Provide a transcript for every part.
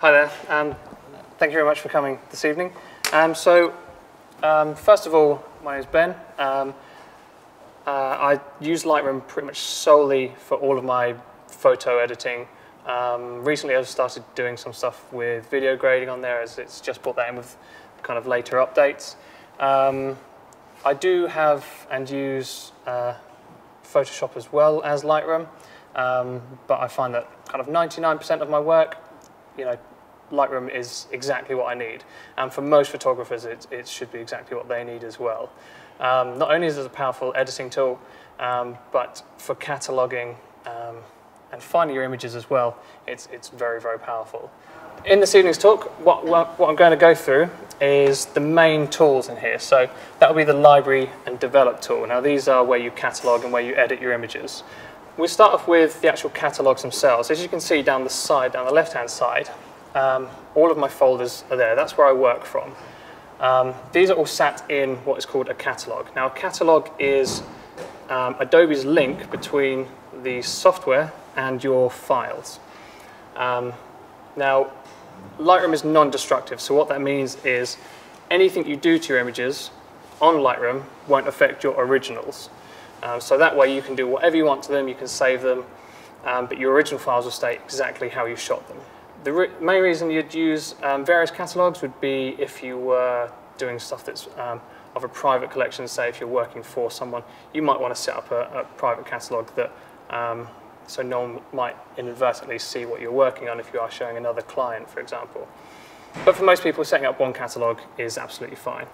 Hi there. Thank you very much for coming this evening. First of all, my name is Ben. I use Lightroom pretty much solely for all of my photo editing. Recently I've started doing some stuff with video grading on there, as it's just brought that in with kind of later updates. I do have and use Photoshop as well as Lightroom, but I find that kind of 99% of my work, Lightroom is exactly what I need. And for most photographers, it should be exactly what they need as well. Not only is it a powerful editing tool, but for cataloging and finding your images as well, it's very, very powerful. In this evening's talk, what I'm going to go through is the main tools in here. So that will be the library and develop tool. Now these are where you catalog and where you edit your images. We'll start off with the actual catalogs themselves. As you can see down the left-hand side, all of my folders are there. That's where I work from. These are all sat in what is called a catalog. Now a catalog is Adobe's link between the software and your files. Now Lightroom is non-destructive, so what that means is anything you do to your images on Lightroom won't affect your originals. So that way you can do whatever you want to them, you can save them, but your original files will stay exactly how you shot them. The main reason you'd use various catalogs would be if you were doing stuff that's of a private collection. Say if you're working for someone, you might want to set up a private catalog that so no one might inadvertently see what you're working on if you are showing another client, for example. But for most people, setting up one catalog is absolutely fine.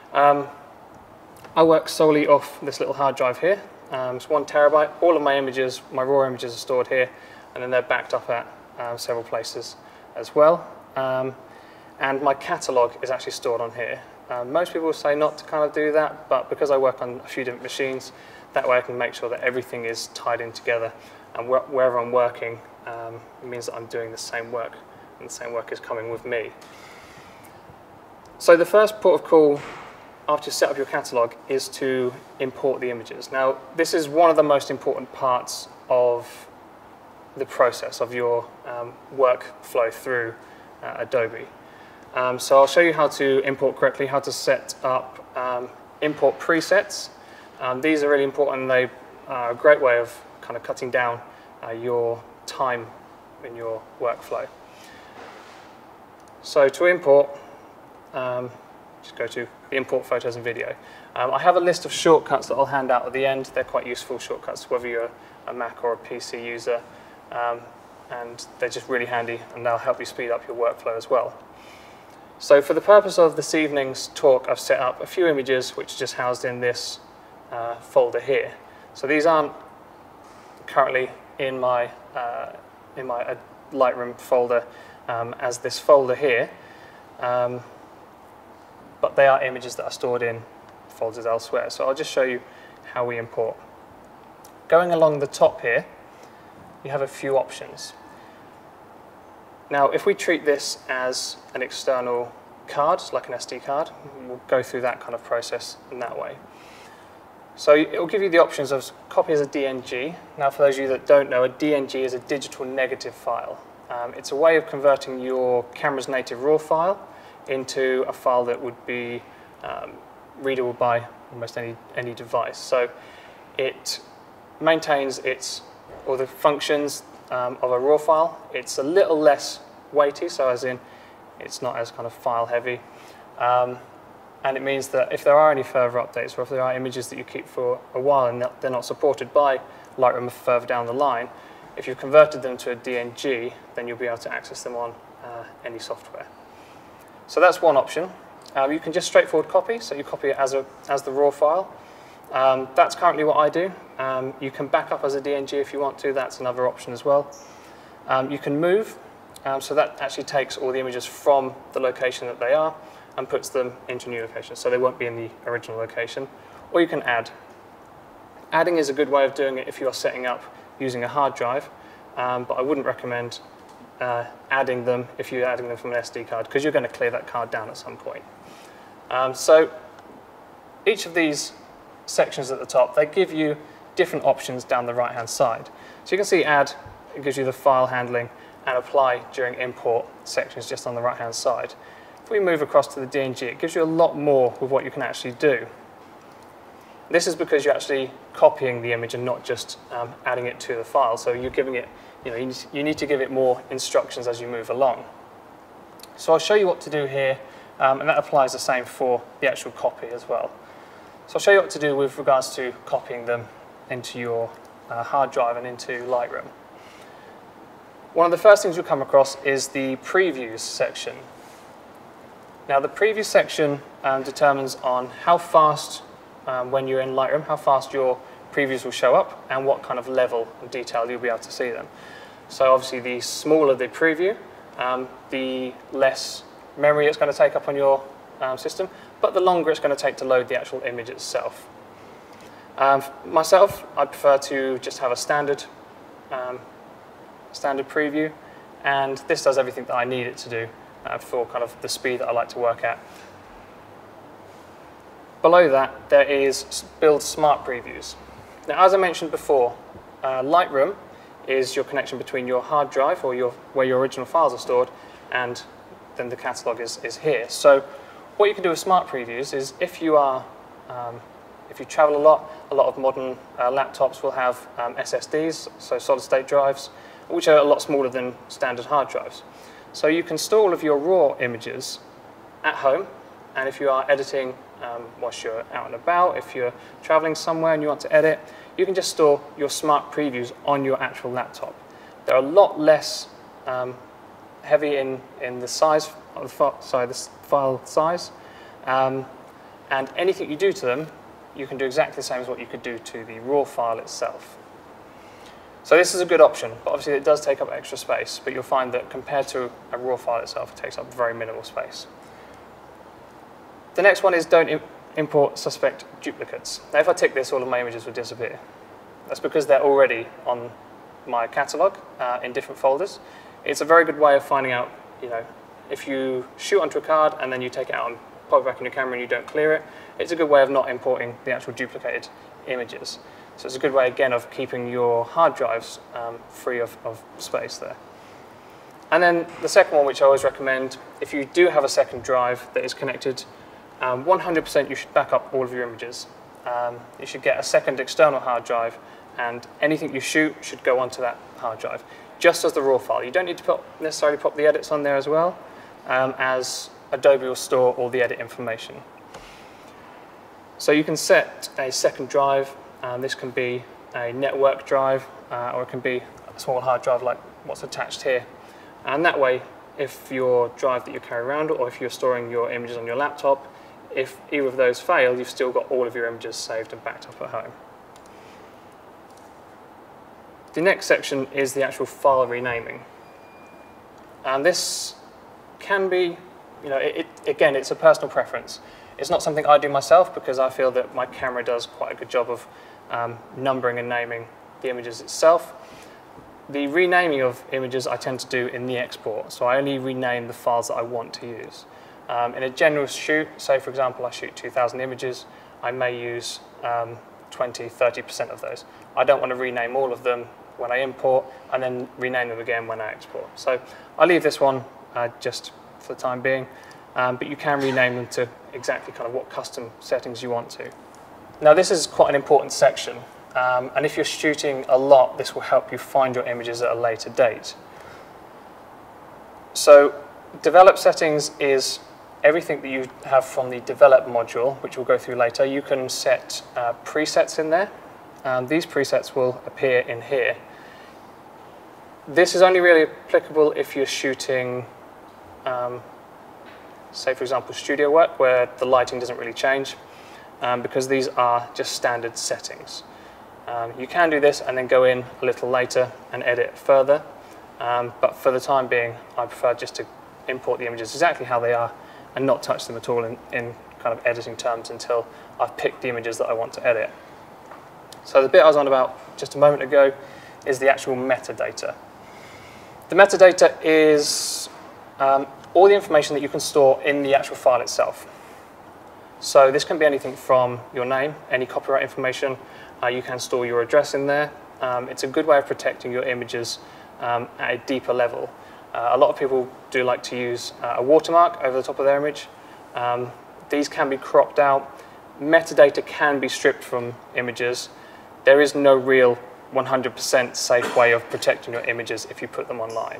I work solely off this little hard drive here. It's 1 terabyte. All of my images, my raw images, are stored here, and then they're backed up at several places as well. And my catalog is actually stored on here. Most people say not to kind of do that, but because I work on a few different machines, that way I can make sure that everything is tied in together, and wherever I'm working, it means that I'm doing the same work, and the same work is coming with me. So the first port of call after you set up your catalog is to import the images. Now this is one of the most important parts of the process of your workflow through Adobe. So I'll show you how to import correctly, how to set up import presets. These are really important, and they are a great way of kind of cutting down your time in your workflow. So to import, just go to the import photos and video. I have a list of shortcuts that I'll hand out at the end. They're quite useful shortcuts, whether you're a Mac or a PC user, and they're just really handy, and they'll help you speed up your workflow as well. So for the purpose of this evening's talk, I've set up a few images which are just housed in this folder here. So these aren't currently in my Lightroom folder as this folder here, but they are images that are stored in folders elsewhere. So I'll just show you how we import. Going along the top here, you have a few options. Now, if we treat this as an external card, like an SD card, we'll go through that kind of process in that way. So it will give you the options of copy as a DNG. Now, for those of you that don't know, a DNG is a digital negative file. It's a way of converting your camera's native RAW file into a file that would be readable by almost any device. So it maintains all the functions of a RAW file. It's a little less weighty, so as in it's not as kind of file heavy. And it means that if there are any further updates, or if there are images that you keep for a while and they're not supported by Lightroom further down the line, if you've converted them to a DNG, then you'll be able to access them on any software. So that's one option. You can just straightforward copy, so you copy it as the RAW file. That's currently what I do. You can back up as a DNG if you want to. That's another option as well. You can move, so that actually takes all the images from the location that they are and puts them into a new location, so they won't be in the original location. Or you can add. Adding is a good way of doing it if you are setting up using a hard drive, but I wouldn't recommend adding them if you're adding them from an SD card, because you're going to clear that card down at some point. So each of these sections at the top, they give you different options down the right hand side. So you can see add, it gives you the file handling and apply during import sections just on the right hand side. If we move across to the DNG, it gives you a lot more with what you can actually do. This is because you're actually copying the image and not just adding it to the file. So you're giving it, you need to give it more instructions as you move along. So I'll show you what to do here, and that applies the same for the actual copy as well. So I'll show you what to do with regards to copying them into your hard drive and into Lightroom. One of the first things you'll come across is the previews section. Now the preview section determines on how fast, when you're in Lightroom, how fast your previews will show up and what kind of level of detail you'll be able to see them. So obviously the smaller the preview, the less memory it's going to take up on your system, but the longer it's going to take to load the actual image itself. Myself, I prefer to just have a standard preview, and this does everything that I need it to do for kind of the speed that I like to work at. Below that, there is Build Smart Previews. Now, as I mentioned before, Lightroom is your connection between your hard drive, or where your original files are stored, and then the catalog is here. So what you can do with Smart Previews is if you travel a lot of modern laptops will have SSDs, so solid state drives, which are a lot smaller than standard hard drives. So you can store all of your raw images at home, and if you are editing whilst you're out and about, if you're traveling somewhere and you want to edit, you can just store your smart previews on your actual laptop. They're a lot less heavy in the size of the file size, and anything you do to them, you can do exactly the same as what you could do to the raw file itself. So this is a good option, but obviously it does take up extra space, but you'll find that compared to a raw file itself, it takes up very minimal space. The next one is don't import suspect duplicates. Now if I tick this, all of my images will disappear. That's because they're already on my catalog in different folders. It's a very good way of finding out, if you shoot onto a card and then you take it out and pop it back in your camera and you don't clear it, it's a good way of not importing the actual duplicated images. So it's a good way, again, of keeping your hard drives free of space there. And then the second one, which I always recommend, if you do have a second drive that is connected, 100% you should back up all of your images. You should get a second external hard drive, and anything you shoot should go onto that hard drive, just as the raw file. You don't need to necessarily pop the edits on there as well, as Adobe will store all the edit information. So you can set a second drive, and this can be a network drive, or it can be a small hard drive like what's attached here. And that way, if your drive that you carry around, or if you're storing your images on your laptop, if either of those fail, you've still got all of your images saved and backed up at home. The next section is the actual file renaming. And this can be, again, it's a personal preference. It's not something I do myself because I feel that my camera does quite a good job of numbering and naming the images itself. The renaming of images I tend to do in the export, so I only rename the files that I want to use. In a general shoot, say for example I shoot 2,000 images, I may use 20–30% of those. I don't want to rename all of them when I import and then rename them again when I export. So I leave this one just for the time being, but you can rename them to exactly kind of what custom settings you want to. Now this is quite an important section, and if you're shooting a lot, this will help you find your images at a later date. So develop settings is everything that you have from the develop module, which we'll go through later. You can set presets in there. These presets will appear in here. This is only really applicable if you're shooting, say for example, studio work where the lighting doesn't really change, because these are just standard settings. You can do this and then go in a little later and edit further, but for the time being, I prefer just to import the images exactly how they are and not touch them at all in kind of editing terms until I've picked the images that I want to edit. So the bit I was on about just a moment ago is the actual metadata. The metadata is all the information that you can store in the actual file itself. So this can be anything from your name, any copyright information. You can store your address in there. It's a good way of protecting your images at a deeper level. A lot of people do like to use a watermark over the top of their image. These can be cropped out. Metadata can be stripped from images. There is no real 100% safe way of protecting your images if you put them online.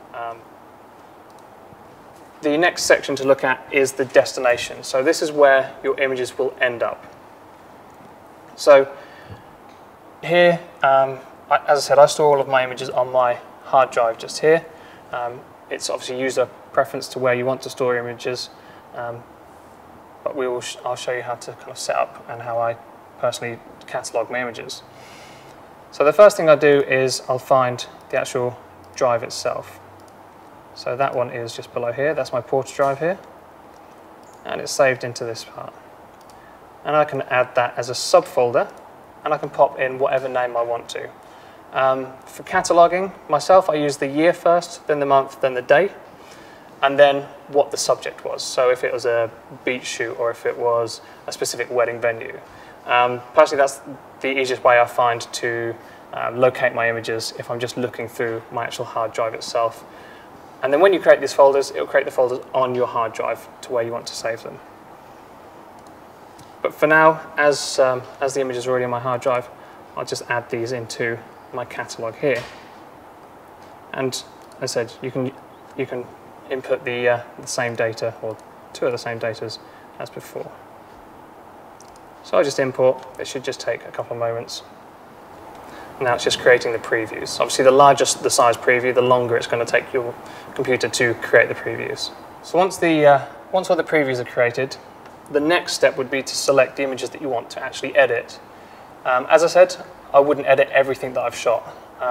The next section to look at is the destination. So this is where your images will end up. So here, as I said, I store all of my images on my hard drive just here. It's obviously user preference to where you want to store your images, but I'll show you how to kind of set up and how I personally catalog my images. So the first thing I do is I'll find the actual drive itself. So that one is just below here. That's my porter drive here, and it's saved into this part. And I can add that as a subfolder, and I can pop in whatever name I want to. For cataloging myself, I use the year first, then the month, then the day, and then what the subject was. So if it was a beach shoot or if it was a specific wedding venue. Personally, that's the easiest way I find to locate my images if I'm just looking through my actual hard drive itself. And then when you create these folders, it'll create the folders on your hard drive to where you want to save them. But for now, as the image is already on my hard drive, I'll just add these into my catalog here. And as I said, you can input the same data, or two of the same data as before. So I just import. It should just take a couple of moments. Now it's just creating the previews. Obviously, the larger the size preview, the longer it's going to take your computer to create the previews. So once all the previews are created, the next step would be to select the images that you want to actually edit. As I said, I wouldn't edit everything that I've shot.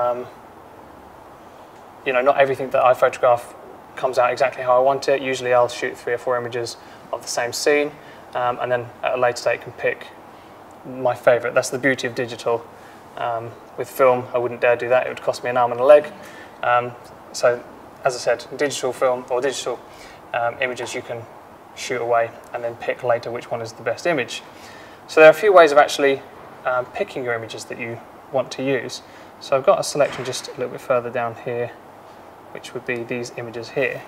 Not everything that I photograph comes out exactly how I want it. Usually I'll shoot 3 or 4 images of the same scene, and then at a later date can pick my favorite. That's the beauty of digital. With film, I wouldn't dare do that. It would cost me an arm and a leg. So, as I said, digital film or digital images you can shoot away and then pick later which one is the best image. So there are a few ways of actually picking your images that you want to use. So I've got a selection just a little bit further down here, which would be these images here.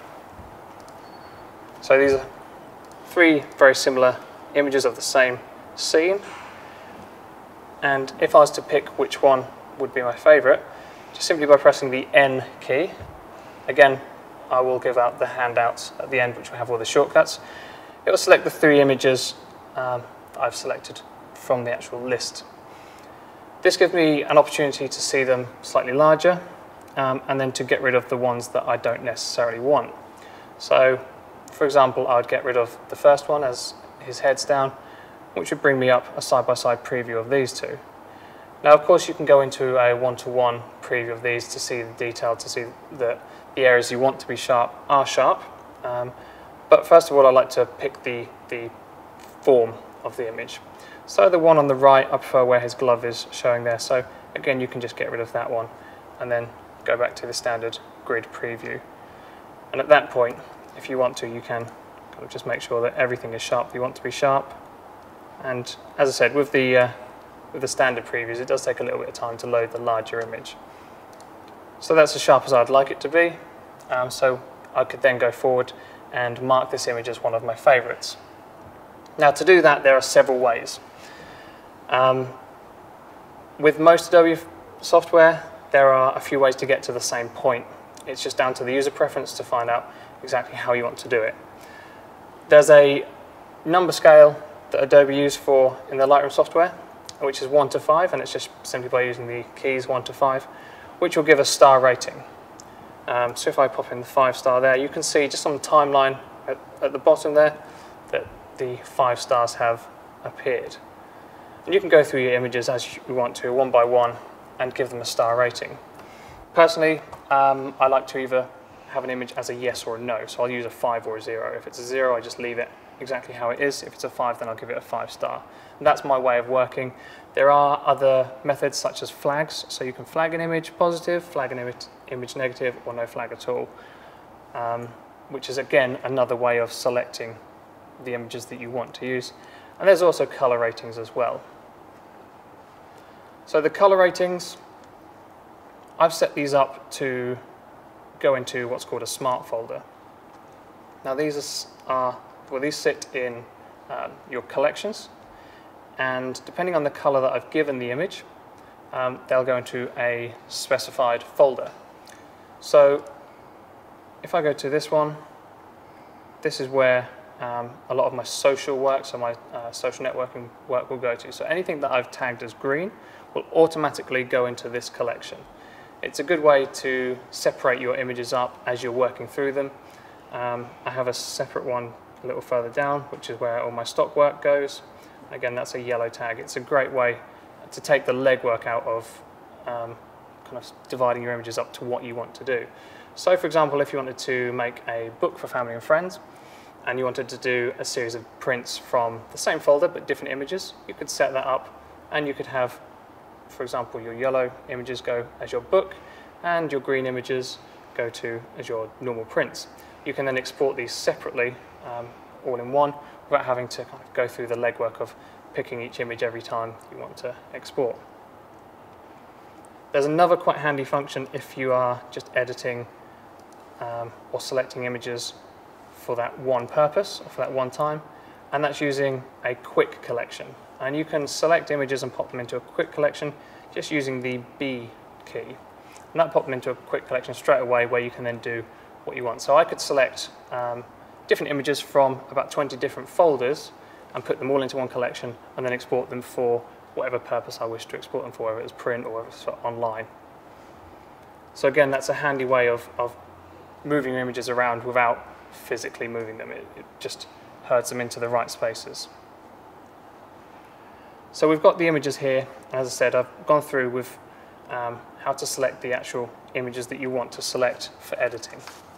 So these are 3 very similar images of the same scene. And if I was to pick which one would be my favorite, just simply by pressing the N key, again, I will give out the handouts at the end, which will have all the shortcuts. It will select the 3 images I've selected from the actual list. This gives me an opportunity to see them slightly larger, and then to get rid of the ones that I don't necessarily want. So, for example, I would get rid of the first one as his head's down, which would bring me up a side-by-side preview of these 2. Now, of course, you can go into a one-to-one preview of these to see the detail, to see that the areas you want to be sharp are sharp. But first of all, I like to pick the form of the image. So the one on the right, I prefer where his glove is showing there. So again, you can just get rid of that one and then go back to the standard grid preview. And at that point, if you want to, you can kind of just make sure that everything is sharp you want to be sharp. And as I said, with the standard previews, it does take a little bit of time to load the larger image. So that's as sharp as I'd like it to be. So I could then go forward and mark this image as one of my favorites. Now, to do that, there are several ways. With most Adobe software, there are a few ways to get to the same point. It's just down to the user preference to find out exactly how you want to do it. There's a number scale that Adobe use in the Lightroom software, which is 1 to 5, and it's just simply by using the keys 1 to 5, which will give a star rating. So if I pop in the 5-star there, you can see just on the timeline at the bottom there that the 5 stars have appeared. And you can go through your images as you want to, one by one, and give them a star rating. Personally, I like to either have an image as a yes or a no, so I'll use a 5 or a 0. If it's a 0, I just leave it exactly how it is. If it's a 5, then I'll give it a 5-star. And that's my way of working. There are other methods such as flags, so you can flag an image positive, flag an image negative, or no flag at all, which is again another way of selecting the images that you want to use. And there's also color ratings as well. So the color ratings, I've set these up to go into what's called a smart folder. Now these these sit in your collections, and depending on the color that I've given the image, they'll go into a specified folder. So if I go to this one, this is where a lot of my social work, so my social networking work will go to. So anything that I've tagged as green will automatically go into this collection. It's a good way to separate your images up as you're working through them. I have a separate one a little further down, which is where all my stock work goes. Again, that's a yellow tag. It's a great way to take the legwork out of kind of dividing your images up to what you want to do. So for example, if you wanted to make a book for family and friends, and you wanted to do a series of prints from the same folder but different images, you could set that up, and you could have, for example, your yellow images go as your book and your green images go to as your normal prints. You can then export these separately, all in one, without having to kind of go through the legwork of picking each image every time you want to export. There's another quite handy function if you are just editing or selecting images for that one purpose, or for that one time, and that's using a quick collection. And you can select images and pop them into a quick collection just using the B key. And that pops them into a quick collection straight away, where you can then do what you want. So I could select different images from about 20 different folders and put them all into one collection, and then export them for whatever purpose I wish to export them for, whether it's print or whether it's for online. So again, that's a handy way of moving your images around without physically moving them. It just herds them into the right spaces. So we've got the images here. As I said, I've gone through with how to select the actual images that you want to select for editing.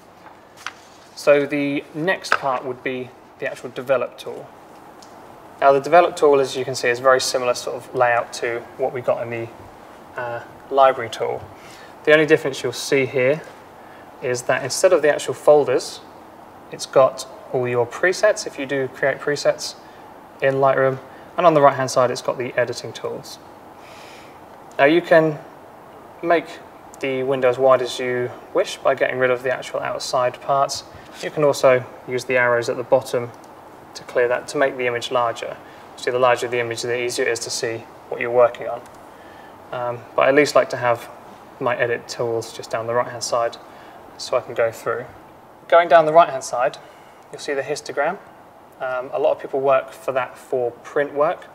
So the next part would be the actual develop tool. Now the develop tool, as you can see, is very similar sort of layout to what we got in the library tool. The only difference you'll see here is that instead of the actual folders, it's got all your presets, if you do create presets in Lightroom, and on the right hand side it's got the editing tools. Now you can make the window as wide as you wish by getting rid of the actual outside parts. You can also use the arrows at the bottom to clear that, to make the image larger. So the larger the image, the easier it is to see what you're working on. But I at least like to have my edit tools just down the right hand side so I can go through. Going down the right hand side, you'll see the histogram. A lot of people work for that for print work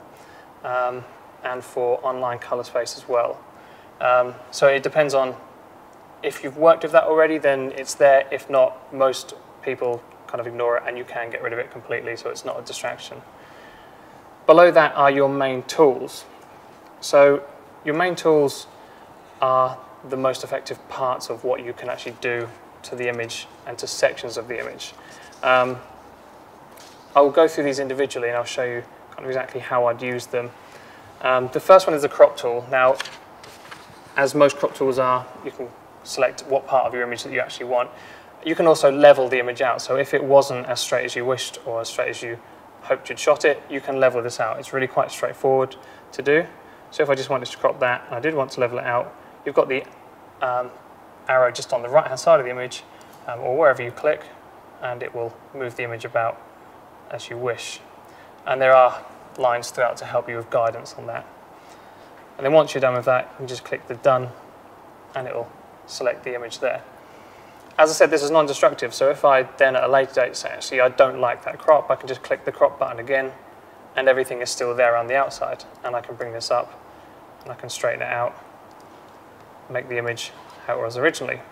and for online color space as well. So it depends on, if you've worked with that already, then it's there. If not, most people kind of ignore it, and you can get rid of it completely, so it's not a distraction. Below that are your main tools. So your main tools are the most effective parts of what you can actually do to the image and to sections of the image. I will go through these individually, and I'll show you kind of exactly how I'd use them. The first one is the crop tool. Now, as most crop tools are, you can select what part of your image that you actually want. You can also level the image out. So if it wasn't as straight as you wished or as straight as you hoped you'd shot it, you can level this out. It's really quite straightforward to do. So if I just wanted to crop that, and I did want to level it out, you've got the arrow just on the right hand side of the image, or wherever you click, and it will move the image about as you wish. And there are lines throughout to help you with guidance on that. And then once you're done with that, you can just click the done, and it will select the image there. As I said, this is non-destructive, so if I then at a later date say, actually, I don't like that crop, I can just click the crop button again, and everything is still there on the outside. And I can bring this up, and I can straighten it out, make the image how it was originally.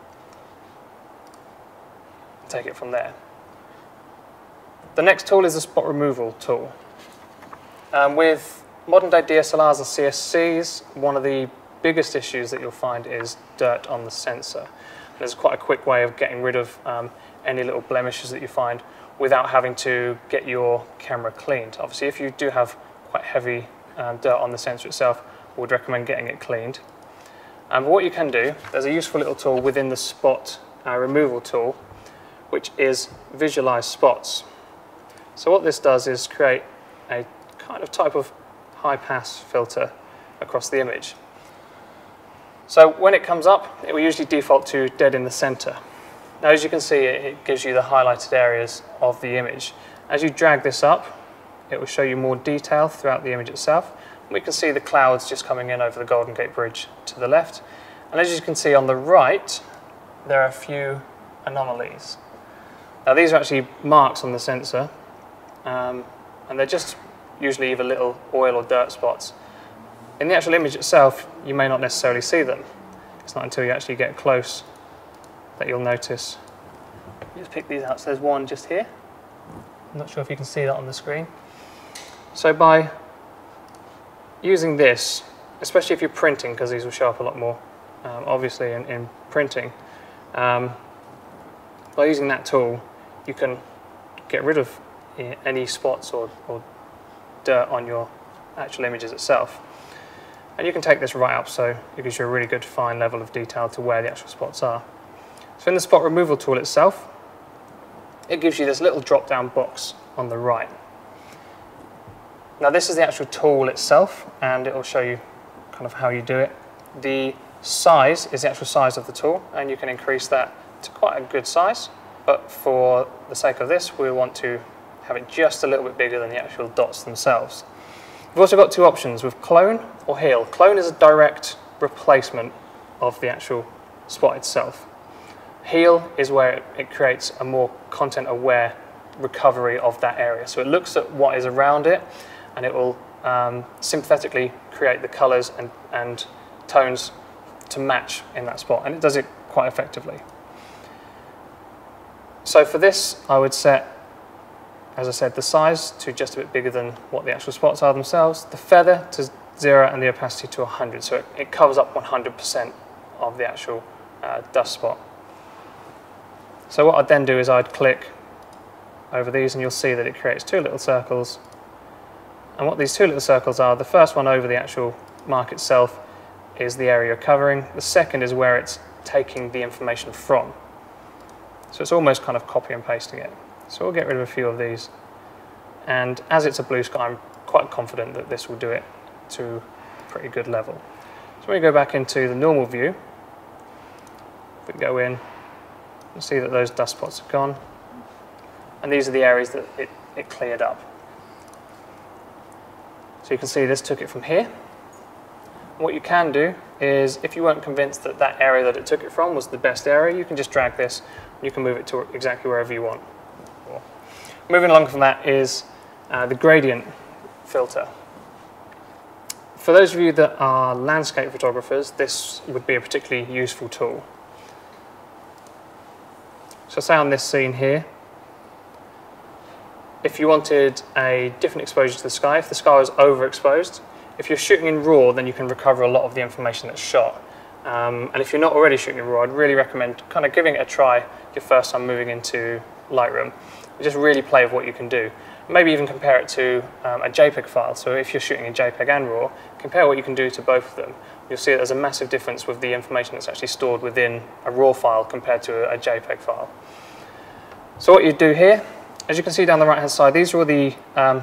Take it from there. The next tool is the spot removal tool. With modern day DSLRs and CSCs, one of the biggest issues that you'll find is dirt on the sensor. There's quite a quick way of getting rid of any little blemishes that you find without having to get your camera cleaned. Obviously, if you do have quite heavy dirt on the sensor itself, I would recommend getting it cleaned. But what you can do, there's a useful little tool within the spot removal tool, which is visualize spots. So what this does is create a kind of type of high pass filter across the image. So when it comes up, it will usually default to dead in the center. Now as you can see, it gives you the highlighted areas of the image. As you drag this up, it will show you more detail throughout the image itself. We can see the clouds just coming in over the Golden Gate Bridge to the left. And as you can see on the right, there are a few anomalies. Now these are actually marks on the sensor, and they're just usually either little oil or dirt spots. In the actual image itself, you may not necessarily see them. It's not until you actually get close that you'll notice. Just pick these out. So there's one just here. I'm not sure if you can see that on the screen. So by using this, especially if you're printing, because these will show up a lot more obviously in printing, by using that tool, you can get rid of any spots or dirt on your actual images itself. And you can take this right up, so it gives you a really good fine level of detail to where the actual spots are. So in the spot removal tool itself, it gives you this little drop-down box on the right. Now this is the actual tool itself, and it will show you kind of how you do it. The size is the actual size of the tool, and you can increase that to quite a good size. But for the sake of this, we want to have it just a little bit bigger than the actual dots themselves. We've also got two options with clone or heal. Clone is a direct replacement of the actual spot itself. Heal is where it creates a more content-aware recovery of that area. So it looks at what is around it, and it will sympathetically create the colours and tones to match in that spot, and it does it quite effectively. So for this, I would set, as I said, the size to just a bit bigger than what the actual spots are themselves, the feather to 0, and the opacity to 100. So it covers up 100% of the actual dust spot. So what I'd then do is I'd click over these, and you'll see that it creates two little circles. And what these two little circles are, the first one over the actual mark itself is the area you're covering. The second is where it's taking the information from. So it's almost kind of copy and pasting it. So we'll get rid of a few of these. And as it's a blue sky, I'm quite confident that this will do it to a pretty good level. So when we go back into the normal view, if we go in, you'll see that those dust spots are gone. And these are the areas that it cleared up. So you can see this took it from here. What you can do is, if you weren't convinced that that area that it took it from was the best area, you can just drag this and you can move it to exactly wherever you want. Moving along from that is the gradient filter. For those of you that are landscape photographers, this would be a particularly useful tool. So say on this scene here, if you wanted a different exposure to the sky, if the sky was overexposed, if you're shooting in RAW, then you can recover a lot of the information that's shot. And if you're not already shooting in RAW, I'd really recommend kind of giving it a try your first time moving into Lightroom. Just really play with what you can do. Maybe even compare it to a JPEG file. So if you're shooting in JPEG and RAW, compare what you can do to both of them. You'll see that there's a massive difference with the information that's actually stored within a RAW file compared to a JPEG file. So what you do here, as you can see down the right-hand side, these are all the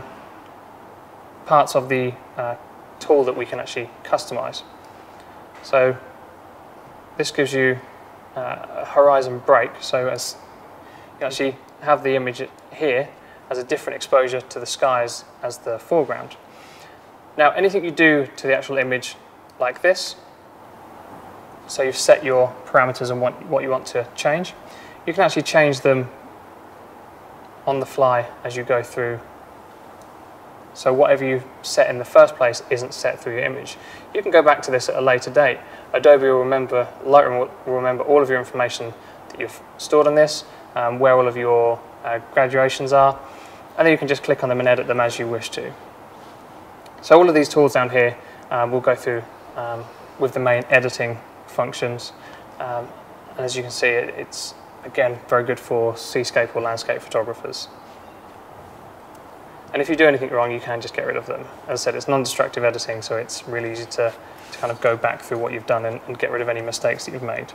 parts of the tool that we can actually customize. So this gives you a horizon break, so as you actually have the image here as a different exposure to the skies as the foreground. Now anything you do to the actual image like this, so you've set your parameters and what you want to change, you can actually change them on the fly as you go through. So whatever you set in the first place isn't set through your image. You can go back to this at a later date. Adobe will remember, Lightroom will remember all of your information that you've stored on this, where all of your graduations are, and then you can just click on them and edit them as you wish to. So all of these tools down here we'll go through with the main editing functions. And as you can see, it's again very good for seascape or landscape photographers. And if you do anything wrong, you can just get rid of them. As I said, it's non-destructive editing, so it's really easy to kind of go back through what you've done and get rid of any mistakes that you've made.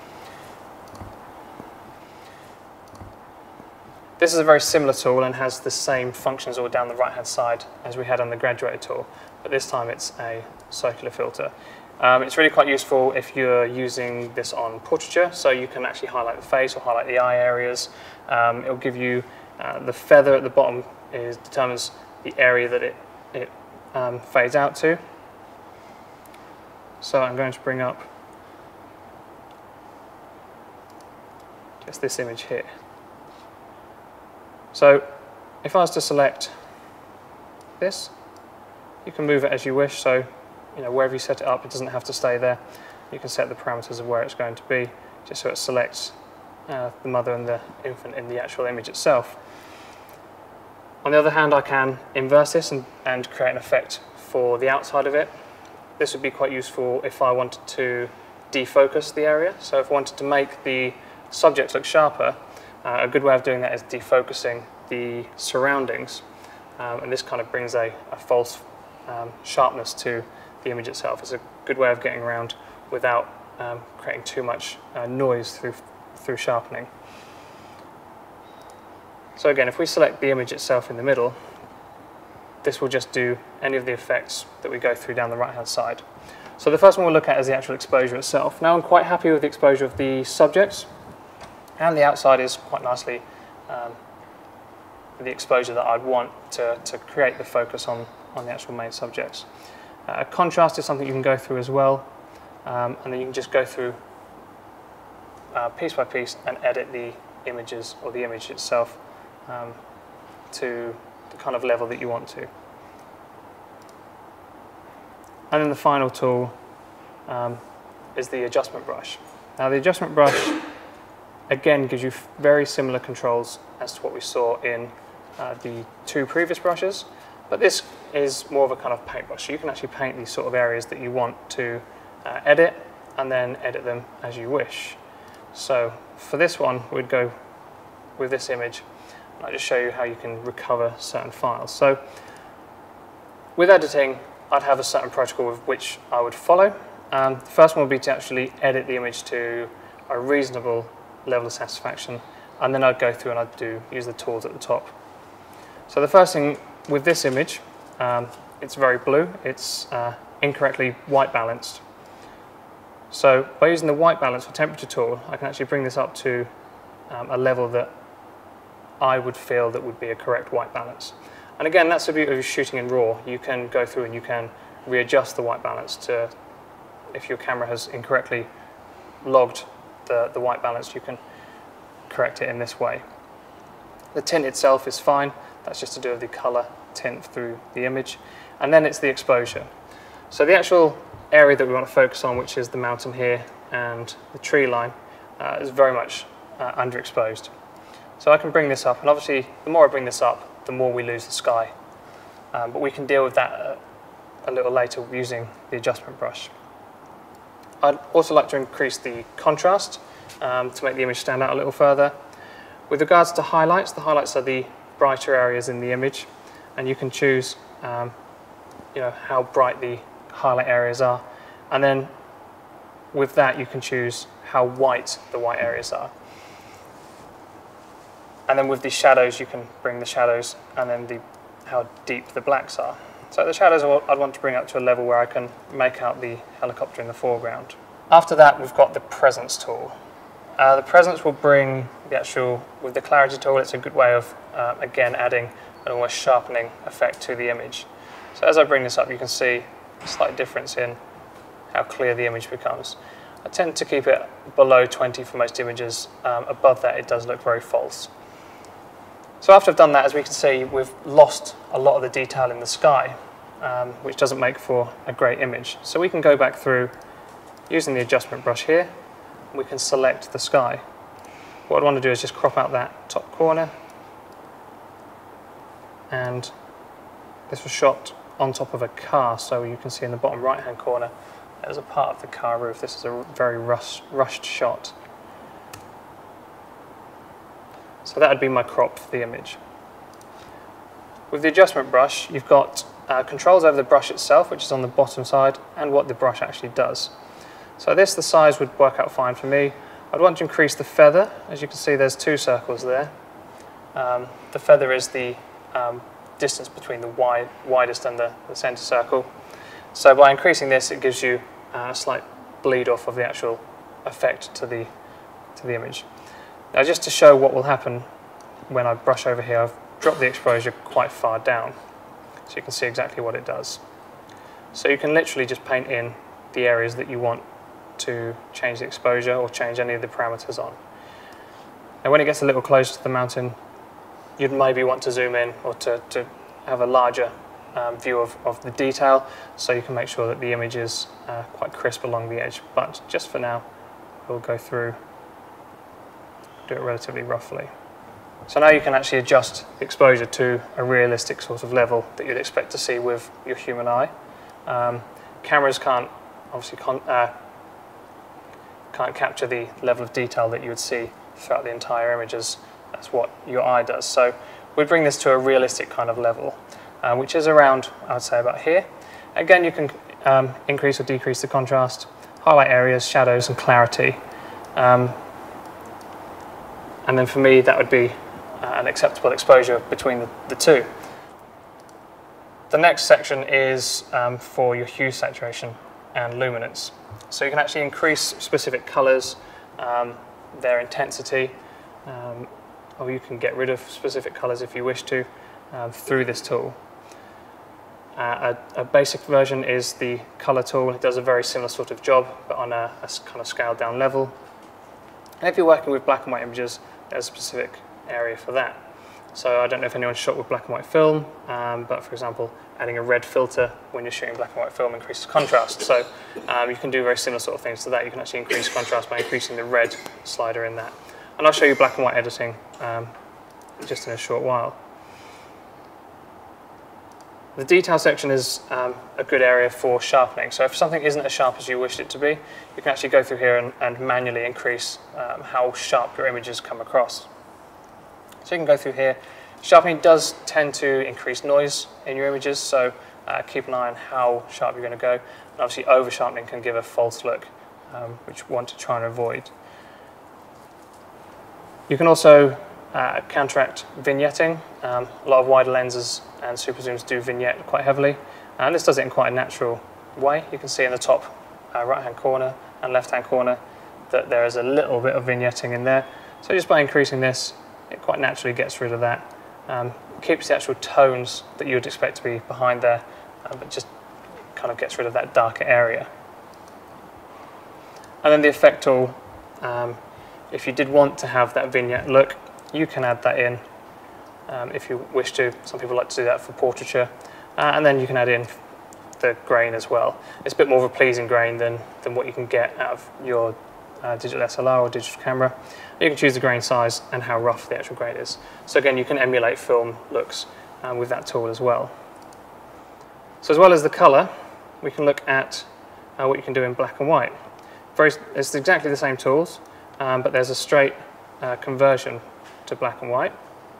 This is a very similar tool and has the same functions all down the right-hand side as we had on the graduated tool, but this time it's a circular filter. It's really quite useful if you're using this on portraiture, so you can actually highlight the face or highlight the eye areas. It'll give you the feather at the bottom determines the area that it fades out to. So I'm going to bring up just this image here. So if I was to select this, you can move it as you wish. So wherever you set it up, it doesn't have to stay there. You can set the parameters of where it's going to be, just so it selects the mother and the infant in the actual image itself. On the other hand, I can inverse this and create an effect for the outside of it. This would be quite useful if I wanted to defocus the area. So if I wanted to make the subject look sharper, a good way of doing that is defocusing the surroundings. And this kind of brings a false sharpness to the image itself. It's a good way of getting around without creating too much noise through sharpening. So again, if we select the image itself in the middle, this will just do any of the effects that we go through down the right-hand side. So the first one we'll look at is the actual exposure itself. Now I'm quite happy with the exposure of the subjects, and the outside is quite nicely the exposure that I'd want to create the focus on the actual main subjects. Contrast is something you can go through as well, and then you can just go through piece by piece and edit the images or the image itself to the kind of level that you want to. And then the final tool is the adjustment brush. Now the adjustment brush again gives you very similar controls as to what we saw in the two previous brushes, but this is more of a kind of paintbrush. So you can actually paint these sort of areas that you want to edit and then edit them as you wish. So for this one, we'd go with this image. I'll just show you how you can recover certain files. So with editing, I'd have a certain protocol with which I would follow. The first one would be to actually edit the image to a reasonable level of satisfaction, and then I'd go through and I'd use the tools at the top. So the first thing with this image, it's very blue. It's incorrectly white balanced. So by using the white balance or temperature tool, I can actually bring this up to a level that I would feel that would be a correct white balance. And again, that's the beauty of shooting in RAW. You can go through and you can readjust the white balance to, if your camera has incorrectly logged the white balance, you can correct it in this way. The tint itself is fine. That's just to do with the color tint through the image. And then it's the exposure. So the actual area that we want to focus on, which is the mountain here and the tree line, is very much underexposed. So I can bring this up, and obviously the more I bring this up, the more we lose the sky. But we can deal with that a little later using the adjustment brush. I'd also like to increase the contrast to make the image stand out a little further. With regards to highlights, the highlights are the brighter areas in the image, and you can choose how bright the highlight areas are. And then with that, you can choose how white the white areas are. And then with the shadows, you can bring the shadows and then how deep the blacks are. So the shadows I'd want to bring up to a level where I can make out the helicopter in the foreground. After that, we've got the presence tool. The presence will bring the actual, with the clarity tool, it's a good way of, again, adding an almost sharpening effect to the image. So as I bring this up, you can see a slight difference in how clear the image becomes. I tend to keep it below 20 for most images. Above that, it does look very false. So after I've done that, as we can see, we've lost a lot of the detail in the sky, which doesn't make for a great image. So we can go back through using the adjustment brush here, and we can select the sky. What I want to do is just crop out that top corner, and this was shot on top of a car, so you can see in the bottom right hand corner there's a part of the car roof. This is a very rushed shot. So that would be my crop for the image. With the adjustment brush, you've got controls over the brush itself, which is on the bottom side, and what the brush actually does. So the size would work out fine for me. I'd want to increase the feather. As you can see, there's two circles there. The feather is the distance between the widest and the center circle. So by increasing this, it gives you a slight bleed off of the actual effect to the image. Now, just to show what will happen when I brush over here, I've dropped the exposure quite far down, so you can see exactly what it does. So you can literally just paint in the areas that you want to change the exposure or change any of the parameters on. Now, when it gets a little closer to the mountain, you'd maybe want to zoom in or to have a larger view of the detail, so you can make sure that the image is quite crisp along the edge. But just for now, we'll go through, do it relatively roughly. So now you can actually adjust the exposure to a realistic sort of level that you'd expect to see with your human eye. Cameras can't obviously can't capture the level of detail that you would see throughout the entire image as that's what your eye does. So we bring this to a realistic kind of level, which is around, I would say, about here. Again, you can increase or decrease the contrast, highlight areas, shadows, and clarity. And then for me, that would be an acceptable exposure between the two. The next section is for your hue, saturation, and luminance. So you can actually increase specific colors, their intensity, or you can get rid of specific colors if you wish to through this tool. A basic version is the color tool. It does a very similar sort of job, but on a kind of scaled down level. And if you're working with black and white images, there's a specific area for that. So I don't know if anyone's shot with black and white film, but for example, adding a red filter when you're shooting black and white film increases contrast. So you can do very similar sort of things to that. You can actually increase contrast by increasing the red slider in that. And I'll show you black and white editing just in a short while. The detail section is a good area for sharpening. So if something isn't as sharp as you wish it to be, you can actually go through here and manually increase how sharp your images come across. So you can go through here. Sharpening does tend to increase noise in your images, so keep an eye on how sharp you're going to go. And obviously over sharpening can give a false look, which we want to try and avoid. You can also counteract vignetting. A lot of wider lenses and super zooms do vignette quite heavily, and this does it in quite a natural way. You can see in the top right hand corner and left hand corner that there is a little bit of vignetting in there. So just by increasing this, it quite naturally gets rid of that. Keeps the actual tones that you would expect to be behind there, but just kind of gets rid of that darker area. And then the effect tool, if you did want to have that vignette look, you can add that in if you wish to. Some people like to do that for portraiture, and then you can add in the grain as well. It's a bit more of a pleasing grain than what you can get out of your digital SLR or digital camera. You can choose the grain size and how rough the actual grain is. So again, you can emulate film looks with that tool as well. So as well as the color, we can look at what you can do in black and white. It's exactly the same tools, but there's a straight conversion to black and white.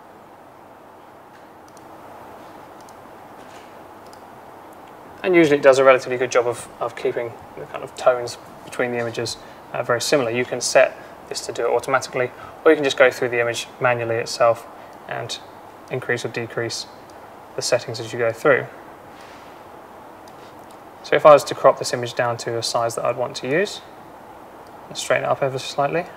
And usually it does a relatively good job of keeping the kind of tones between the images very similar. You can set this to do it automatically, or you can just go through the image manually itself and increase or decrease the settings as you go through. So if I was to crop this image down to a size that I'd want to use, and straighten it up ever so slightly.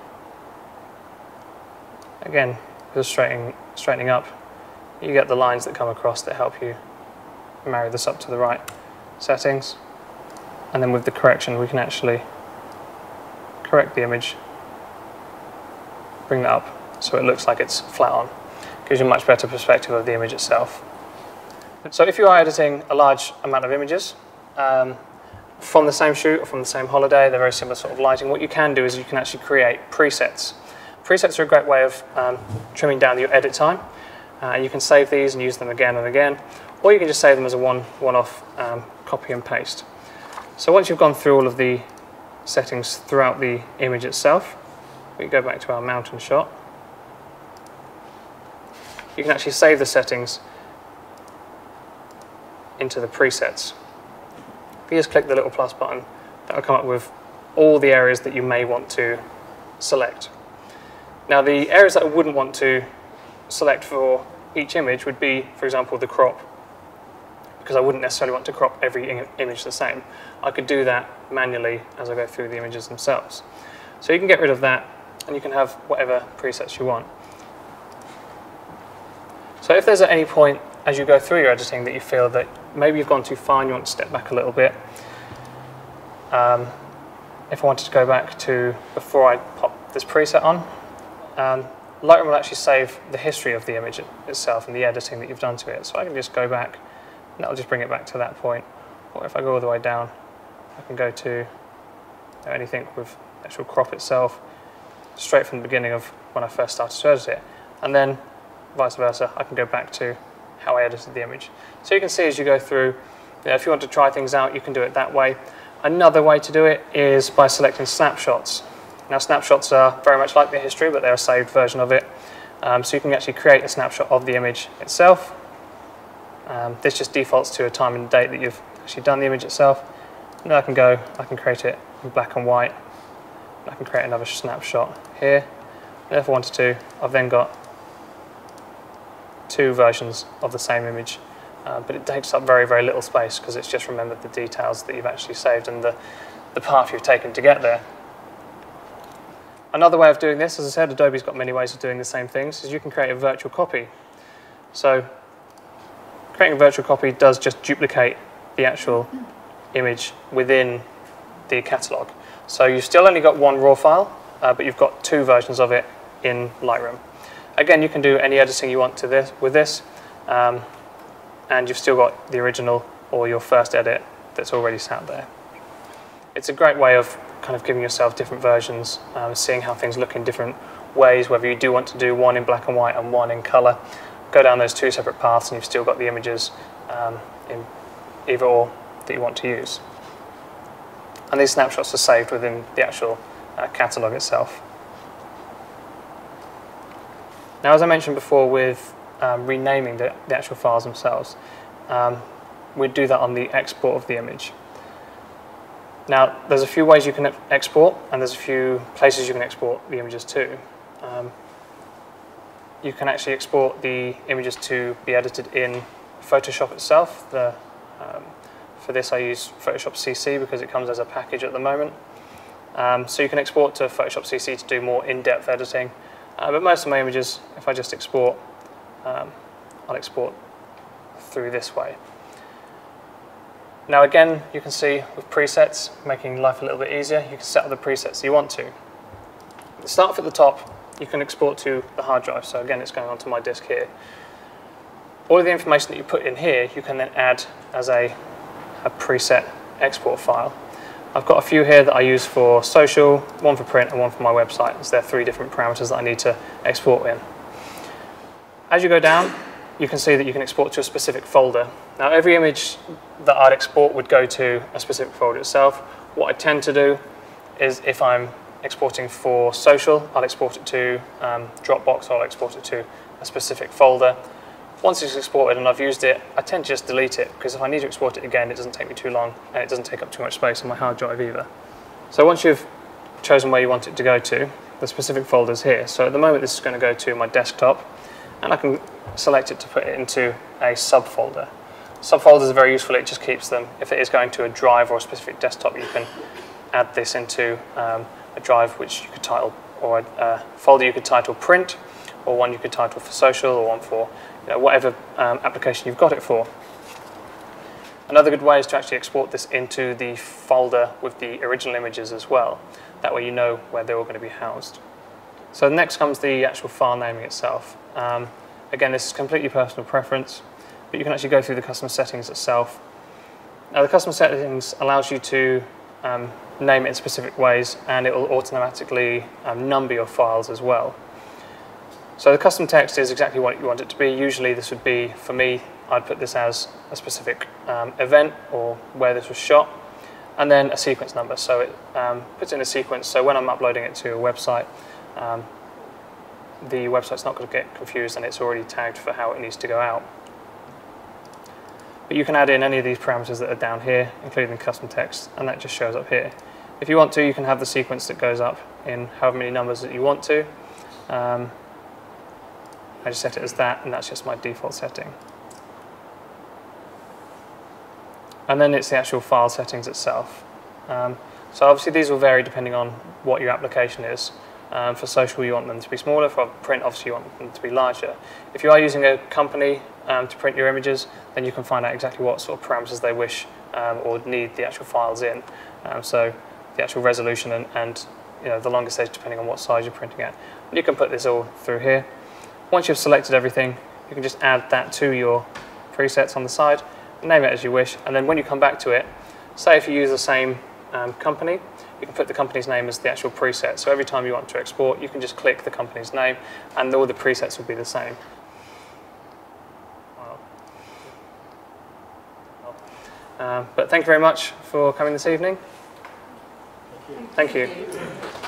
Again, with straightening up, you get the lines that come across that help you marry this up to the right settings. And then with the correction, we can actually correct the image, bring that up so it looks like it's flat on. Gives you a much better perspective of the image itself. So if you are editing a large amount of images from the same shoot or from the same holiday, they're very similar sort of lighting, what you can do is you can actually create presets. Presets are a great way of trimming down your edit time. You can save these and use them again and again, or you can just save them as a one-off copy and paste. So once you've gone through all of the settings throughout the image itself, we go back to our mountain shot. You can actually save the settings into the presets. If you just click the little plus button, that will come up with all the areas that you may want to select. Now the areas that I wouldn't want to select for each image would be, for example, the crop because I wouldn't necessarily want to crop every image the same. I could do that manually as I go through the images themselves. So you can get rid of that, and you can have whatever presets you want. So if there's at any point as you go through your editing that you feel that maybe you've gone too far and you want to step back a little bit, if I wanted to go back to before I pop this preset on, Lightroom will actually save the history of the image itself and the editing that you've done to it. So I can just go back, and that'll just bring it back to that point. Or if I go all the way down, I can go to anything with the actual crop itself, straight from the beginning of when I first started to edit it. And then vice versa, I can go back to how I edited the image. So you can see as you go through, if you want to try things out, you can do it that way. Another way to do it is by selecting snapshots. Now snapshots are very much like the history, but they're a saved version of it. So you can actually create a snapshot of the image itself. This just defaults to a time and date that you've actually done the image itself. And then I can create it in black and white. I can create another snapshot here. And if I wanted to, I've then got two versions of the same image. But it takes up very, very little space because it's just remembered the details that you've actually saved and the path you've taken to get there. Another way of doing this, as I said, Adobe's got many ways of doing the same things, is you can create a virtual copy. So creating a virtual copy does just duplicate the actual image within the catalogue. So you've still only got one raw file, but you've got two versions of it in Lightroom. Again, you can do any editing you want to with this, and you've still got the original or your first edit that's already sat there. It's a great way of kind of giving yourself different versions, seeing how things look in different ways, whether you do want to do one in black and white and one in colour. Go down those two separate paths and you've still got the images in either or that you want to use. And these snapshots are saved within the actual catalogue itself. Now, as I mentioned before with renaming the actual files themselves, we'd do that on the export of the image. Now, there's a few ways you can export, and there's a few places you can export the images to. You can actually export the images to be edited in Photoshop itself. For this, I use Photoshop CC because it comes as a package at the moment. So you can export to Photoshop CC to do more in-depth editing. But most of my images, if I just export, I'll export through this way. Now again, you can see with presets, making life a little bit easier, you can set up the presets you want to. Start off at the top, you can export to the hard drive. So again, it's going onto my disk here. All of the information that you put in here, you can then add as a preset export file. I've got a few here that I use for social, one for print and one for my website. So there are three different parameters that I need to export in. As you go down, you can see that you can export to a specific folder. Now every image that I'd export would go to a specific folder itself. What I tend to do is if I'm exporting for social, I'll export it to Dropbox, or I'll export it to a specific folder. Once it's exported and I've used it, I tend to just delete it, because if I need to export it again, it doesn't take me too long and it doesn't take up too much space on my hard drive either. So once you've chosen where you want it to go to, the specific folder's here. So at the moment this is going to go to my desktop, and I can select it to put it into a subfolder. Subfolders are very useful, it just keeps them, if it is going to a drive or a specific desktop, you can add this into a drive which you could title, or a folder you could title print, or one you could title for social, or one for whatever application you've got it for. Another good way is to actually export this into the folder with the original images as well. That way you know where they're all going to be housed. So next comes the actual file naming itself. Again, this is completely personal preference, but you can actually go through the custom settings itself. Now the custom settings allows you to name it in specific ways, and it will automatically number your files as well. So the custom text is exactly what you want it to be. Usually this would be, for me, I'd put this as a specific event or where this was shot, and then a sequence number. So it puts in a sequence, so when I'm uploading it to a website, the website's not going to get confused and it's already tagged for how it needs to go out. But you can add in any of these parameters that are down here, including the custom text, and that just shows up here. If you want to, you can have the sequence that goes up in however many numbers that you want to. I just set it as that, and that's just my default setting. and then it's the actual file settings itself. So obviously these will vary depending on what your application is. For social you want them to be smaller, for print obviously you want them to be larger. If you are using a company to print your images, then you can find out exactly what sort of parameters they wish or need the actual files in. So the actual resolution and the longest stage depending on what size you're printing at. And you can put this all through here. Once you've selected everything, you can just add that to your presets on the side, name it as you wish, and then when you come back to it, say if you use the same company, you can put the company's name as the actual preset. So every time you want to export, you can just click the company's name and all the presets will be the same. But thank you very much for coming this evening. Thank you.